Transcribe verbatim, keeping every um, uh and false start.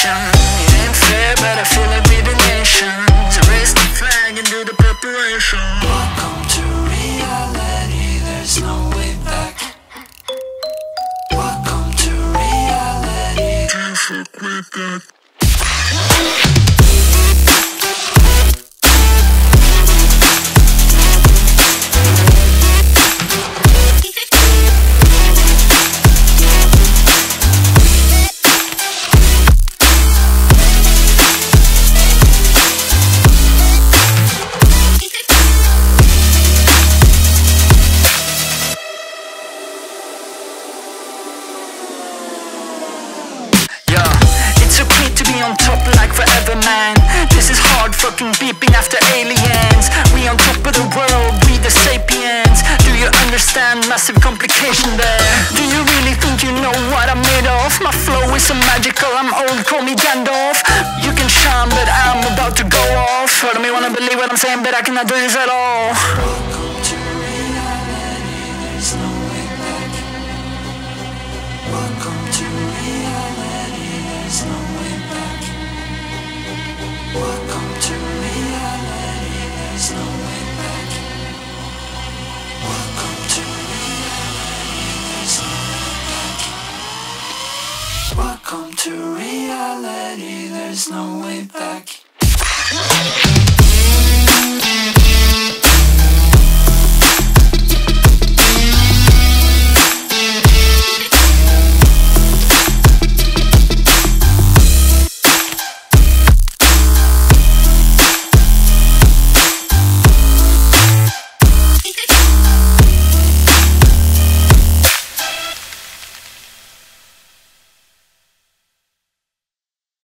nation. It ain't fair, but I feel like we're the nation. So raise the flag and do the preparation. Welcome to reality, there's no way back. Welcome to reality. Can't fuck with that. On top like forever, man. This is hard fucking beeping after aliens. We on top of the world, we the sapiens. Do you understand massive complication there? Do you really think you know what I'm made of? My flow is so magical, I'm old, call me Gandalf. You can shine, but I'm about to go off. I don't wanna believe what I'm saying, but I cannot do this at all. Welcome to reality, there's no way back. Welcome to reality, there's no way back. Welcome to reality, there's no way back. Welcome to reality, there's no way back. Welcome to reality, there's no way back.